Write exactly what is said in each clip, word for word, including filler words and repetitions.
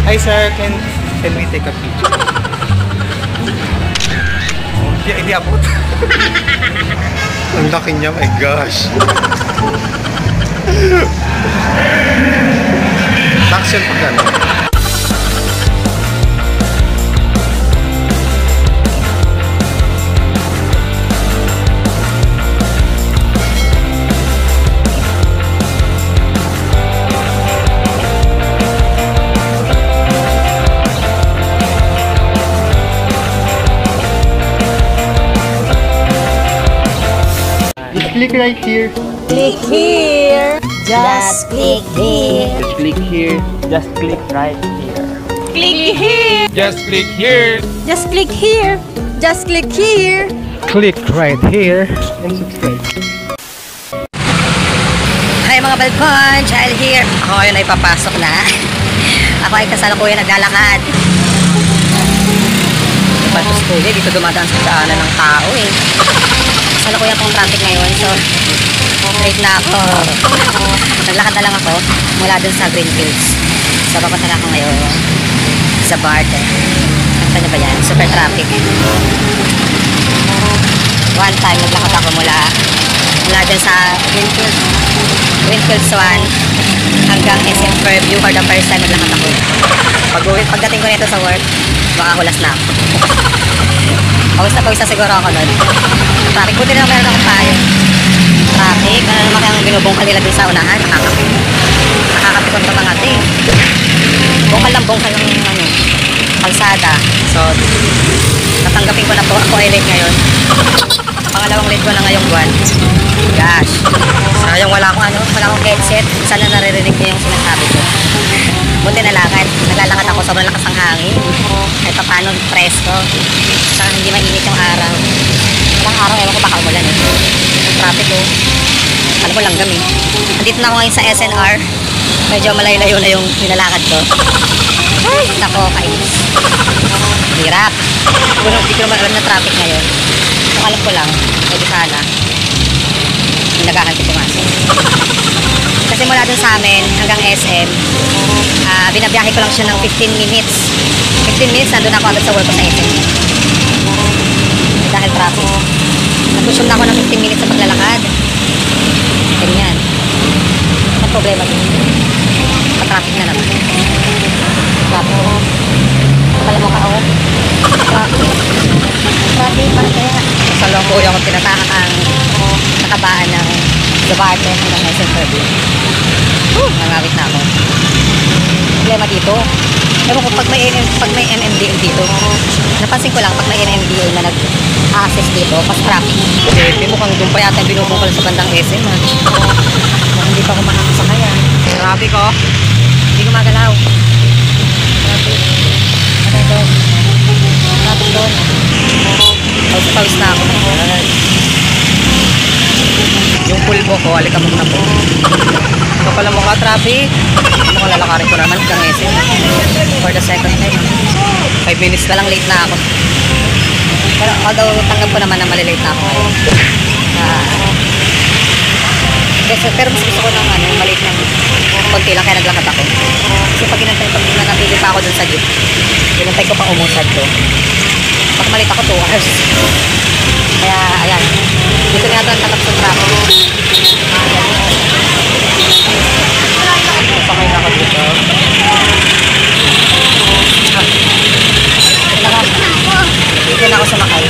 Hi sir, can can we take a picture? Oh, hindi, hindi abot. Ang laki niya, my gosh. Tax yun pag ano. Click right here. Click here. Just click here. Just click here. Just click right here. Click here. Just click here. Just click here. Just click here. Click right here and subscribe. Hi mga balkon, child here. Ako yun ay papasok na. Ako ay kasalukuyan naglalakad. Patos ko eh, dito dumadaan sa daanan ng tao eh. Kasalukuyan pong traffic ngayon, so late na ako. Naglakad na lang ako mula dun sa Greenfields. So papunta na ako ngayon sa Barte. Ano ba yan? Super traffic. One time naglakad ako mula mula dun sa Greenfields Greenfields one hanggang S M Fairview for the first time naglakad ako. Pag pagdating ko nito sa work, baka hulas na ako. Pawis na pawis na siguro ako nun. Traffic, buti na meron akong payo. Traffic, ano naman kayang binubungkal nila dun sa unahan, nakakapi. Nakakapi kong tabangati. Bungkal lang bungkal ng ano, kalsada. So, natanggapin ko na po ako ay late ngayon. Pangalawang late ko na ngayong buwan. Gosh. Sayang wala akong ano, wala akong headset. Sana naririnig niyo yung sinasabi ko. Buti na lakad. Naglalakad ako, sobrang lakas ng hangin. Kahit pa paano, presko. Saka hindi mainit yung araw. Ilang araw, ewan ko baka umulan eh. Yung traffic oh. Alam ko lang gami. Andito na ako ngayon sa S N R. Medyo malayo-layo na yung nilalakad ko. Ay, nako, kainis. Hirap. Hindi ko naman alam na traffic ngayon. Kung alam ko lang, pwede sana. Nagahan ko pumasok. Kasi mula dun sa amin hanggang S M, uh, binabiyahe ko lang siya ng fifteen minutes. fifteen minutes, nandun ako agad sa work ko sa S M. Dahil traffic. Nag-consume na ako ng fifteen minutes sa paglalakad. Ganyan. Ang problema dun. Pa-traffic na naman. Traffic. Kapala mo ka ako. Traffic. Traffic, parang kaya. Sa long buhay ako tinatahak ang nakabaan ng Barte hanggang S M Fairview. Uh, nangawit na ako. Problema dito. Pero kung pag may, pag may M M D A dito, napansin ko lang pag may M M D A na nag-access dito, mas traffic. Kasi mukhang doon pa yata binubungkal sa bandang S M ha. Kung hindi pa ako makakasakay ha. Traffic oh. Hindi ko magalaw. Traffic. Ano doon? Traffic doon. Pawis-pawis na ako. Yung pulbo ko, alika muna po. Ito pala mukha traffic. Mukhang lalakarin ko naman hanggang S M. For the second time. five minutes na lang late na ako. Pero although tanggap ko naman na malilate na ako ngayon. Uh, pero, pero mas gusto ko ng ano, malate ng konti lang kaya naglakad ako. Kasi pag inantay, pag nanatili pa ako dun sa jeep, inantay ko pang umusad ko. Pag malate ako, two hours. Kaya, ayan. Dito nga ito ang takap sa traffic. Pasakay na ka dito. Dito na ako sumakay.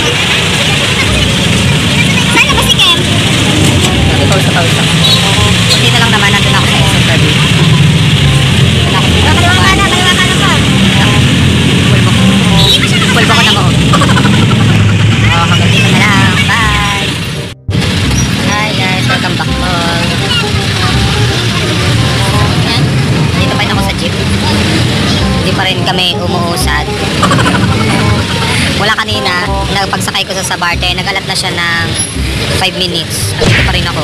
Saan na ba si Kem? Nagpawis na pawis ako. Hindi na lang naman nandun ako sa S M Fairview. Kaliwa ka na, kaliwa ka na pa. Pulbo ko. Pulbo ko na mo. Oh, hanggang dito na lang. Bye! Hi guys, welcome back vlog. Yan. Dito pa rin ako sa jeep. Hindi pa rin kami umuusad. Mula kanina, nagpagsakay ko sa Barte, nag-alat na siya ng five minutes. Dito pa rin ako.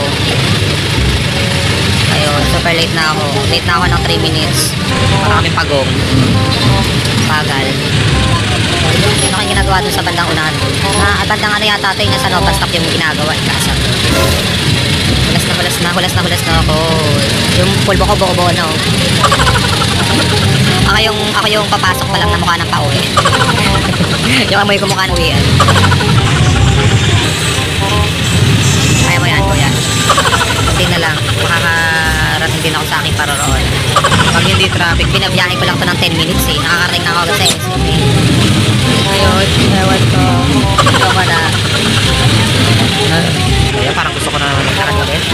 Ayun, super late na ako. Late na ako ng three minutes. Para kami pagong. Pagal. Ano kayong ginagawa dun sa bandang unahan? Ah, at bandang ano yata ito yung nasa Nova Stop yung ginagawa. Kasa. Hulas na, hulas na, hulas na, hulas na ako. Yung pulbo ko, buo-buo na oh. Ako yung, ako yung papasok pa lang na mukha ng pauwi. Yung amoy ko mukha ng uwian. Kaya mo yan, kuya. Hindi na lang. Makakarating din ako sa aking paroroon. Pag hindi traffic, binabiyahe ko lang to ng ten minutes eh. Nakakarating na ako agad sa S M eh. Ayun, ewan ko. Ito ko na. Kaya parang gusto ko na naman magkakan ulit.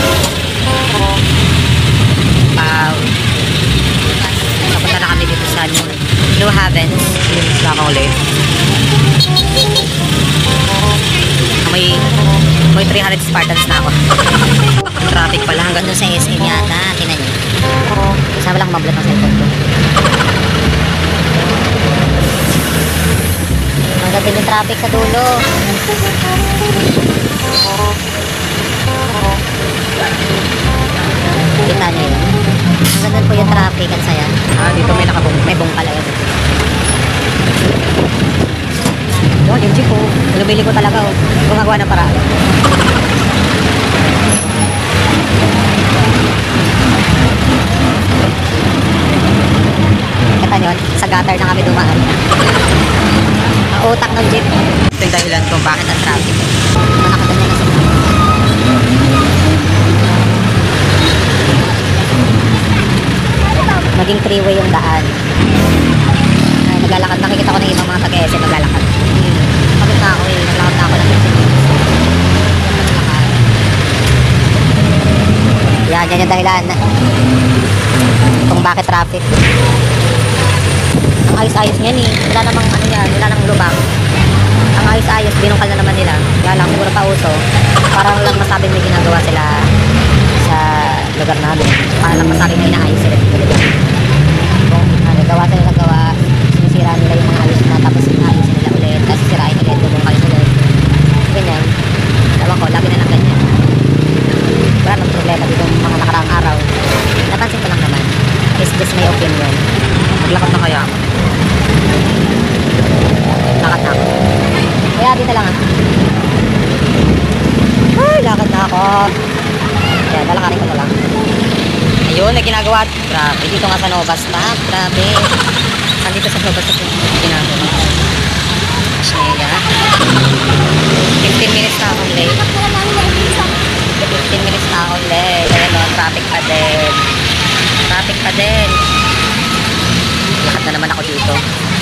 Wow. Napunta na kami dito sa New, New Havens. Minutes na ako ulit. May, may three hundred Spartans na ako. Traffic pala hanggang dun sa S M yata. Tinan niyo. Kasama lang mablot ng cellphone ko. Magating yung traffic sa dulo. Kita niyo yun. Hanggang dun po yung traffic. Ang saya. Ah, dito may nakabong. May bong pala yun. Oh, yung jeep oh. Lumili ko talaga oh. Gumagawa ng paraan. Kita nyo, sa gutter na kami dumaan. Ang utak ng jeep. Ito yung dahilan kung bakit ang traffic. Nakakaganda na sila. Maging three-way yung daan. Ay, naglalakad. Nakikita ko ng ibang mga taga-S M naglalakad. Pagod na ako eh. Naglakad na ako ng fifteen minutes. Yan, yan yung dahilan kung bakit traffic. Ang ayos-ayos niyan eh. Wala namang ano yan, wala namang lubang. Ang ayos-ayos, binungkal na naman nila. Kaya lang siguro pa uso. Parang lang masabing may ginagawa sila sa lugar namin. Para lang masabing may inaayos sila. Kung ano, gawa sila ng gawa, sinisira nila yung mga ayos na tapos inaayos nila ulit. Tapos sisirain ulit, bubungkal ulit. Ganyan. Ewan ko, lagi na lang ganyan. Wala nang problema dito mga nakaraang araw. Napansin ko lang naman. It's just my opinion. Maglakad na kaya ako. Lakad na ako. Kaya dito lang ah. Ay, lakad na ako. Kaya, lalakarin ko na lang. Ayun, may ginagawa. Grabe, dito nga sa Nova Stop. Grabe. Nandito sa Nova Stop yung ginagawa. Shea. fifteen minutes na akong late. fifteen minutes na akong late. Ayan o, traffic pa din. Traffic pa din. Lakad na naman ako dito.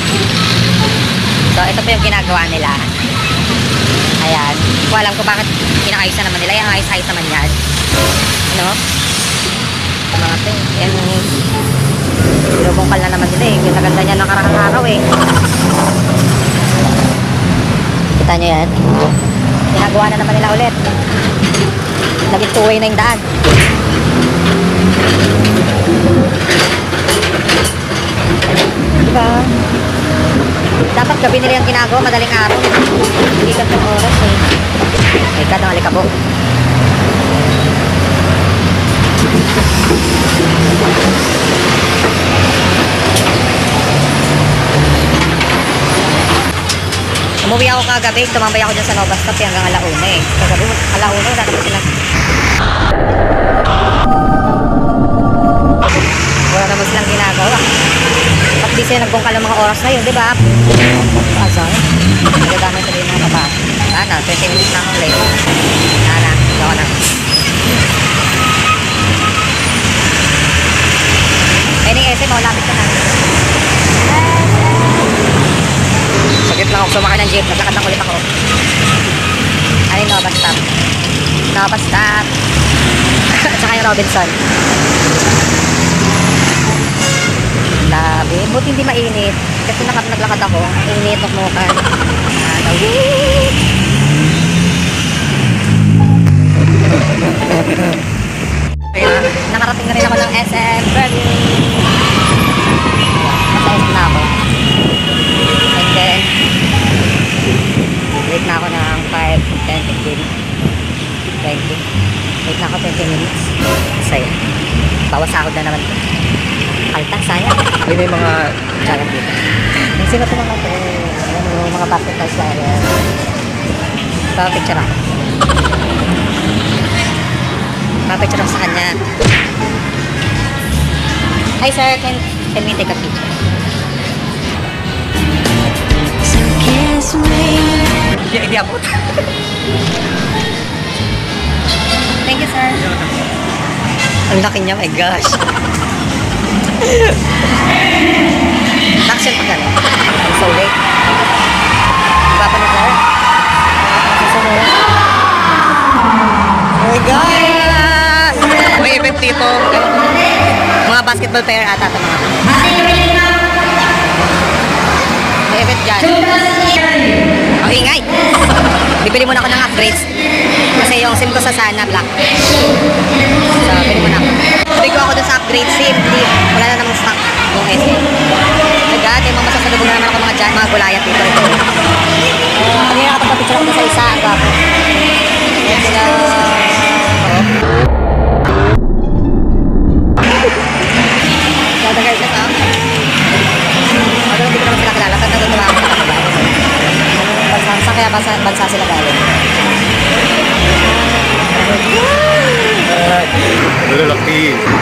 So, ito po yung ginagawa nila. Ayan. Hindi ko alam kung bakit inaayos na naman nila. Yung ayos-ayos naman yan. Ano? Mga ito eh. Yan. Binubungkal na naman nila eh. Ganda-ganda niya nakarang araw eh. Kita nyo yan? Ginagawa na naman nila ulit. Naging two-way na yung daan. Diba? Dapat gabi nila yung ginagawa, madaling araw. Hindi ka ng oras eh. Ay ka ng alikabok. Umuwi ako kagabi, tumambay ako dyan sa Nova Stop hanggang alauna eh. Kagabi, alauna, wala naman silang wala naman silang ginagawa. At di sila nagbungkal ng mga oras na yun, di ba? Asal. Nagdadamay sa din mga baba. Ano, twenty minutes na akong late. Nana, gawa na. Eh, ni S M, malapit ka na. Saglit lang ako sumakay ng jeep. Naglakad lang ulit ako. Ay, Nova Stop. Nova Stop. At saka yung Robinson. Labi. Buti hindi mainit. Kasi naglakad ako. Init, nuknukan. Ano? Kaya, nakarating na rin ako ng S M. Nasa S M na ako. And then, late na ako ng five, ten, fifteen, twenty. Late na ako twenty minutes. Saya. Bawas sahod na naman. Kalta, sayang. Yun yung mga Sayang dito. Sino po mga ito? Yung mga basketball player. So, picture ako. Papicture ako sa kanya. Hi sir, can, can we take a picture? Hindi, hindi abot. Thank you sir. Ang laki niya, my gosh. Action pa gano'n. I'm so late. Diba pa na sir? Oh my God! May event dito. Mga basketball player ata ito mga. May event dyan. Oh, ingay! Bibili muna ako ng upgrades. Kasi yung SIM ko sa Sana, black. So, bili muna ako. Bili ko ako dun sa upgrade SIM. Hindi, wala na namang stock yung S M. My God, yung mga masasalubong na naman ako mga dyan, mga gulayat dito. Uh, ano yung nakapagpapicture ako dun sa isa, ang gwapo. Yan sila. Gagagal ka sa akin. Ano, hindi ko naman sila kilala. Ba't natutuwa ako sa kanila? Bansa, saan kaya bansa, bansa sila galing? Malalaki.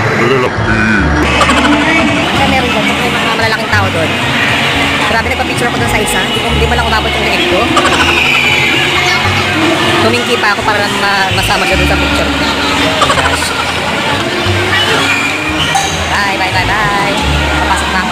Kaya meron doon, may mga malalaking tao doon. Grabe, nagpa-picture ako doon sa isa. Hindi, ko, hindi mo lang umabot yung leg ko. Tumingki pa ako para ma masama siya doon sa picture. Gosh. Bye, bye, bye, bye. Papasok na